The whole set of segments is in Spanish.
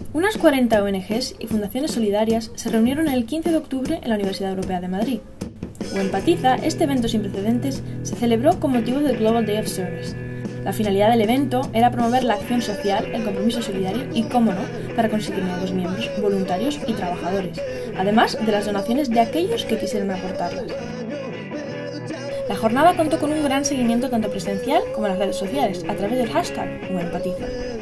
Unas 40 ONGs y fundaciones solidarias se reunieron el 15 de octubre en la Universidad Europea de Madrid. O Empatiza, este evento sin precedentes, se celebró con motivo del Global Day of Service. La finalidad del evento era promover la acción social, el compromiso solidario y, cómo no, para conseguir nuevos miembros, voluntarios y trabajadores, además de las donaciones de aquellos que quisieran aportarlas. La jornada contó con un gran seguimiento tanto presencial como en las redes sociales, a través del hashtag #OEmpatiza.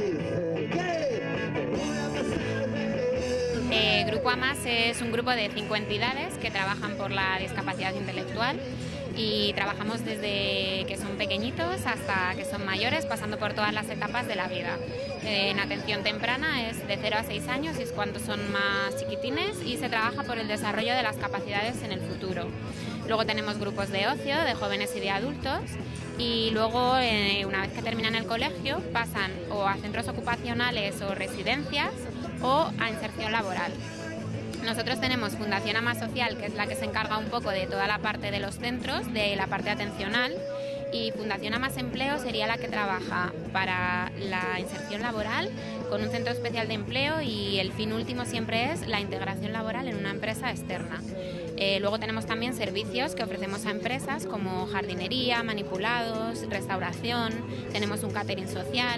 Grupo AMAS es un grupo de 5 entidades que trabajan por la discapacidad intelectual y trabajamos desde que son pequeñitos hasta que son mayores, pasando por todas las etapas de la vida. En atención temprana es de 0 a 6 años y es cuando son más chiquitines, y se trabaja por el desarrollo de las capacidades en el futuro. Luego tenemos grupos de ocio, de jóvenes y de adultos, y luego una vez que terminan el colegio pasan o a centros ocupacionales o residencias o a inserción laboral. Nosotros tenemos Fundación AMAS Social, que es la que se encarga un poco de toda la parte de los centros, de la parte atencional, y Fundación AMAS Empleo sería la que trabaja para la inserción laboral con un centro especial de empleo, y el fin último siempre es la integración laboral en una empresa externa. Luego tenemos también servicios que ofrecemos a empresas como jardinería, manipulados, restauración, tenemos un catering social.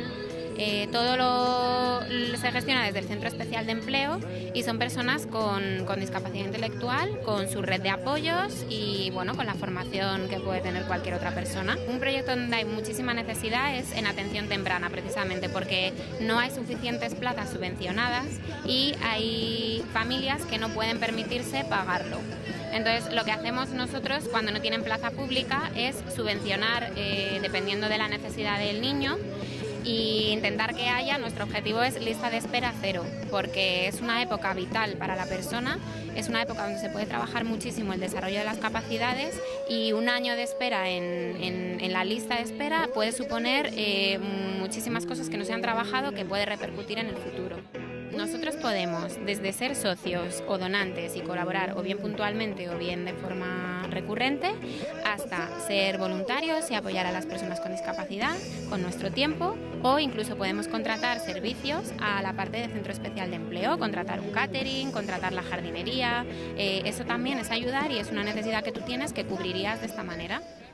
Todo se gestiona desde el Centro Especial de Empleo y son personas con discapacidad intelectual, con su red de apoyos y bueno, con la formación que puede tener cualquier otra persona. Un proyecto donde hay muchísima necesidad es en atención temprana, precisamente porque no hay suficientes plazas subvencionadas y hay familias que no pueden permitirse pagarlo. Entonces, lo que hacemos nosotros cuando no tienen plaza pública es subvencionar dependiendo de la necesidad del niño, y intentar que haya, nuestro objetivo es lista de espera cero, porque es una época vital para la persona, es una época donde se puede trabajar muchísimo el desarrollo de las capacidades, y un año de espera en la lista de espera puede suponer muchísimas cosas que no se han trabajado que puede repercutir en el futuro. Nosotros podemos, desde ser socios o donantes y colaborar o bien puntualmente o bien de forma recurrente, hasta ser voluntarios y apoyar a las personas con discapacidad con nuestro tiempo, o incluso podemos contratar servicios a la parte de Centro Especial de Empleo, contratar un catering, contratar la jardinería. Eso también es ayudar y es una necesidad que tú tienes que cubrirías de esta manera.